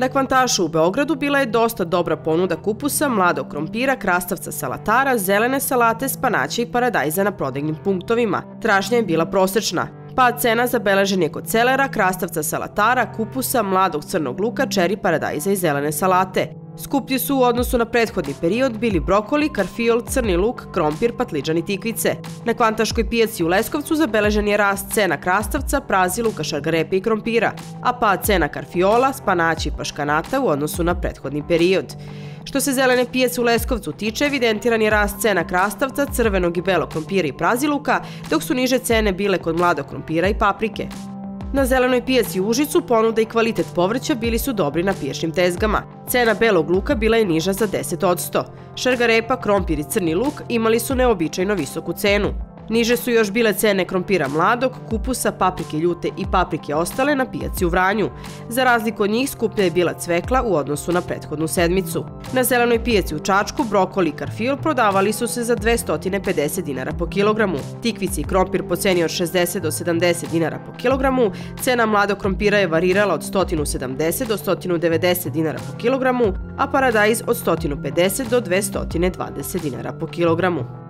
Na Kvantašu u Beogradu bila je dosta dobra ponuda kupusa, mladog krompira, krastavca salatara, zelene salate, spanaća i paradajza na prodajnim punktovima. Tražnja je bila prosečna. Pad cena zabeležen je kod celera, krastavca salatara, kupusa, mladog crnog luka, čeri paradajza i zelene salate. Skuplji su u odnosu na prethodni period bili brokoli, karfiol, crni luk, krompir, patliđan i tikvice. Na Kvantaškoj pijaci u Leskovcu zabeležen je rast cena krastavca, praziluka, šargarepe i krompira, a pad cena karfiola, spanaća i paškanata u odnosu na prethodni period. Što se zelene pijace u Leskovcu tiče, evidentiran je rast cena krastavca, crvenog i belog krompira i praziluka, dok su niže cene bile kod mladog krompira i paprike. Na zelenoj pijaci u Užicu ponuda i kvalitet povrća bili su dobri na pijačnim tezgama. Cena belog luka bila je niža za 10%. Šargarepa, krompir i crni luk imali su neobičajno visoku cenu. Niže su još bile cene krompira mladog, kupusa, paprike ljute i paprike ostale na pijaci u Vranju. Za razliku od njih skuplja je bila cvekla u odnosu na prethodnu sedmicu. Na zelenoj pijaci u Čačku brokoli i karfiol prodavali su se za 250 dinara po kilogramu. Tikvice i krompir po ceni od 60 do 70 dinara po kilogramu. Cena mladog krompira je varirala od 170 do 190 dinara po kilogramu, a paradajz od 150 do 220 dinara po kilogramu.